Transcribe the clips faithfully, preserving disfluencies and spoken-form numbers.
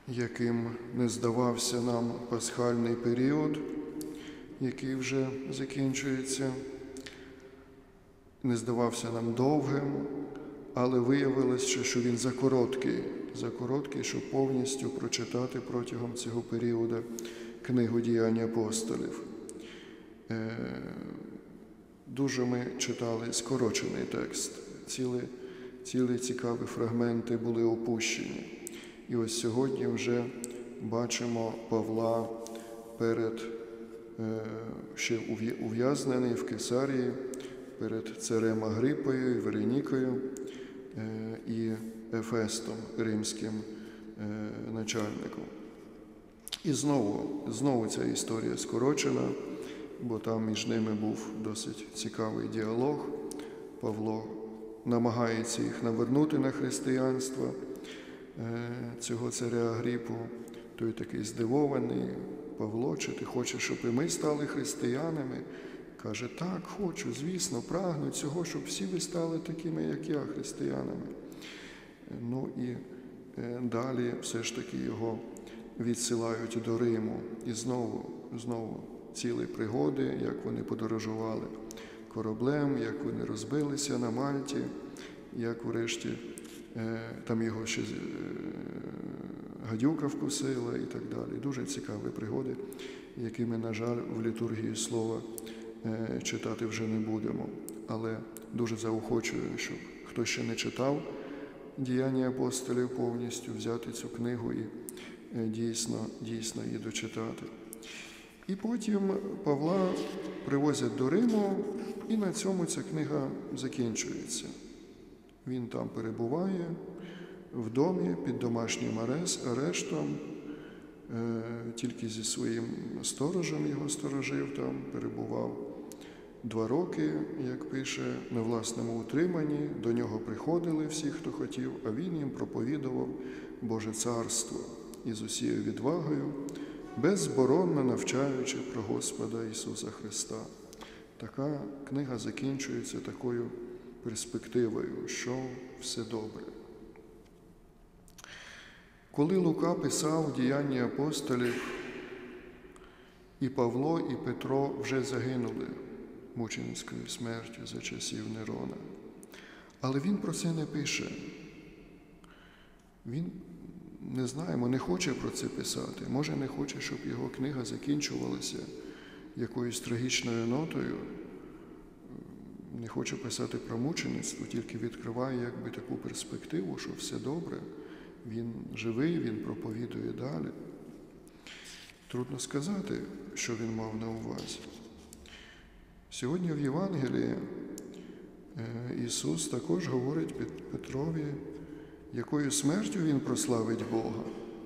яким не здавався нам пасхальний період, який вже закінчується, не здавався нам довгим, але виявилося, що він закороткий, закороткий, щоб повністю прочитати протягом цього періоду книгу «Діянь апостолів». Дуже ми читали скорочений текст, цілі, цілі цікаві фрагменти були опущені. І ось сьогодні вже бачимо Павла перед, ще ув'язнений в Кесарії, перед царем Агрипою, Веронікою і Ефестом, римським начальником. І знову, знову ця історія скорочена, бо там між ними був досить цікавий діалог. Павло намагається їх навернути на християнство, цього царя Агрипу. Той такий здивований: Павло, чи ти хочеш, щоб і ми стали християнами? Каже: так, хочу, звісно, прагну цього, щоб всі ви стали такими, як я, християнами. Ну і далі все ж таки його відсилають до Риму. І знову, знову цілі пригоди, як вони подорожували кораблем, як вони розбилися на Мальті, як врешті там його ще гадюка вкусила і так далі. Дуже цікаві пригоди, які ми, на жаль, в літургії слова читати вже не будемо. Але дуже заохочую, щоб хто ще не читав «Діяння апостолів» повністю, взяти цю книгу і дійсно, дійсно її дочитати. І потім Павла привозять до Риму, і на цьому ця книга закінчується. Він там перебуває в домі під домашнім арештом, тільки зі своїм сторожем його сторожив, там перебував два роки, як пише, на власному утриманні. До нього приходили всі, хто хотів, а він їм проповідував Боже Царство із усією відвагою, беззборонно навчаючи про Господа Ісуса Христа. Така книга закінчується такою перспективою, що все добре. Коли Лука писав «Діяння апостолів», і Павло, і Петро вже загинули мученицькою смертю за часів Нерона. Але він про це не пише. Він, не знаємо, не хоче про це писати. Може, не хоче, щоб його книга закінчувалася якоюсь трагічною нотою. Не хоче писати про мучеництво, тільки відкриває якби таку перспективу, що все добре. Він живий, він проповідує далі. Трудно сказати, що він мав на увазі. Сьогодні в Євангелії Ісус також говорить Петрові, якою смертю він прославить Бога.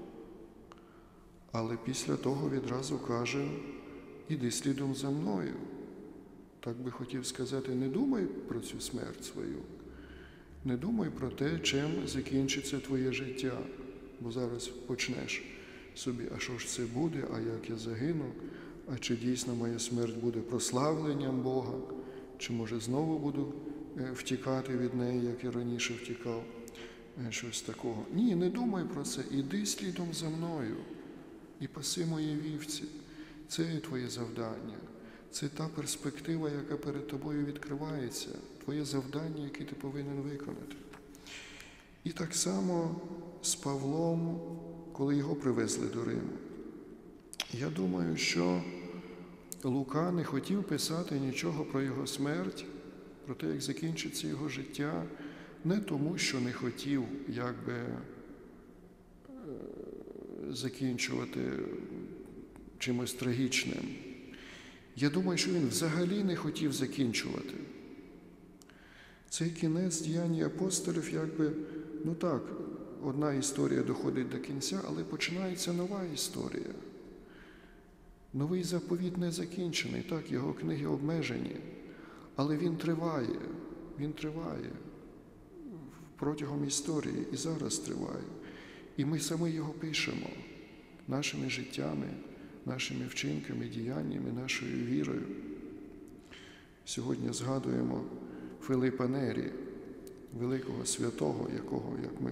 Але після того відразу каже: «Іди слідом за мною». Так би хотів сказати: не думай про цю смерть свою, не думай про те, чим закінчиться твоє життя, бо зараз почнеш собі: а що ж це буде, а як я загину, а чи дійсно моя смерть буде прославленням Бога, чи може знову буду втікати від неї, як я раніше втікав, щось такого. Ні, не думай про це, іди слідом за мною і паси мої вівці. Це є твоє завдання. Це та перспектива, яка перед тобою відкривається, твоє завдання, яке ти повинен виконати. І так само з Павлом, коли його привезли до Риму. Я думаю, що Лука не хотів писати нічого про його смерть, про те, як закінчиться його життя, не тому, що не хотів якби закінчувати чимось трагічним. Я думаю, що він взагалі не хотів закінчувати. Цей кінець «Діяння апостолів» якби, ну так, одна історія доходить до кінця, але починається нова історія. Новий заповіт не закінчений, так, його книги обмежені, але він триває, він триває протягом історії і зараз триває. І ми саме його пишемо нашими життями, нашими вчинками, діяннями, нашою вірою. Сьогодні згадуємо Филипа Нері, великого святого, якого, як ми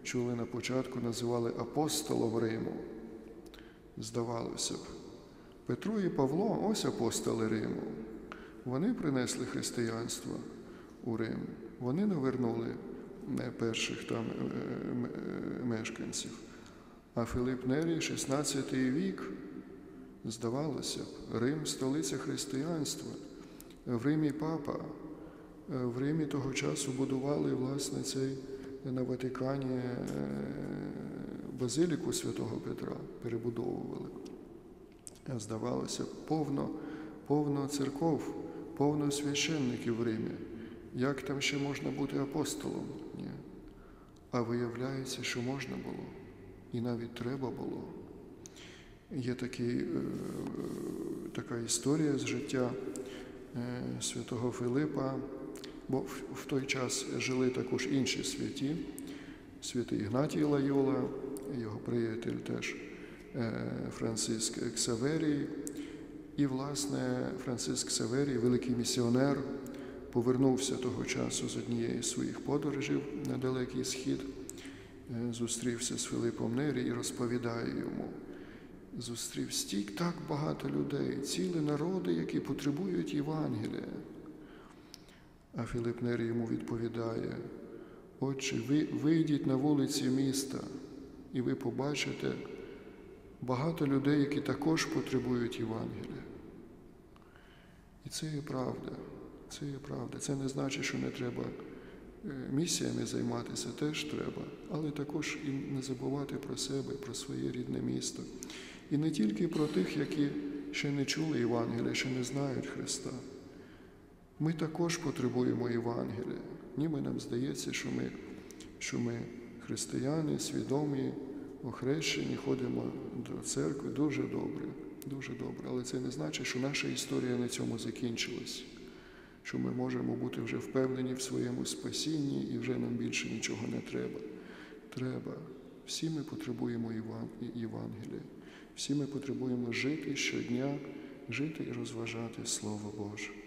чули на початку, називали апостолом Риму. Здавалося б, Петро і Павло – ось апостоли Риму. Вони принесли християнство у Рим. Вони навернули перших там мешканців. А Филип Нерій, шістнадцятий вік, здавалося б, Рим – столиця християнства. В Римі папа. В Римі того часу будували, власне, цей на Ватикані базиліку Святого Петра, перебудовували. Здавалося, повно, повно церков, повно священників в Римі. Як там ще можна бути апостолом? Ні. А виявляється, що можна було. І навіть треба було. Є такий, е, така історія з життя е, святого Филипа, бо в, в той час жили також інші святі. Святий Ігнатій Лайола, його приятель теж е, Франциск Ксаверій. І, власне, Франциск Ксаверій, великий місіонер, повернувся того часу з однієї з своїх подорожей на Далекий Схід, зустрівся з Филипом Нері і розповідає йому: зустрів стільки так багато людей, цілі народи, які потребують Євангелія. А Филип Нері йому відповідає: отче, ви вийдіть на вулиці міста, і ви побачите багато людей, які також потребують Євангелія. І це є правда. Це є правда. Це не значить, що не треба місіями займатися, теж треба, але також і не забувати про себе, про своє рідне місто. І не тільки про тих, які ще не чули Євангелія, ще не знають Христа. Ми також потребуємо Євангелія. Ніби нам здається, що ми, що ми християни, свідомі, охрещені, ходимо до церкви. Дуже добре, дуже добре. Але це не значить, що наша історія на цьому закінчилась. Що ми можемо бути вже впевнені в своєму спасінні і вже нам більше нічого не треба. Треба. Всі ми потребуємо Євангелія. Всі ми потребуємо жити щодня, жити і розважати Слово Боже.